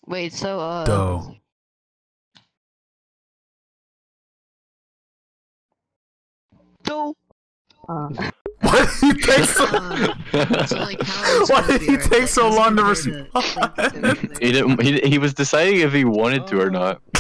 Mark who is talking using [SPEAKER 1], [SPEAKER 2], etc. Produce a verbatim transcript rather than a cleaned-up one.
[SPEAKER 1] Wait, so uh.
[SPEAKER 2] Doe.
[SPEAKER 1] Doe. Uh.
[SPEAKER 2] Why did he take so?
[SPEAKER 1] Uh, so like, how
[SPEAKER 2] Why did he take so long to respond?
[SPEAKER 3] He didn't. He he was deciding if he wanted to or not.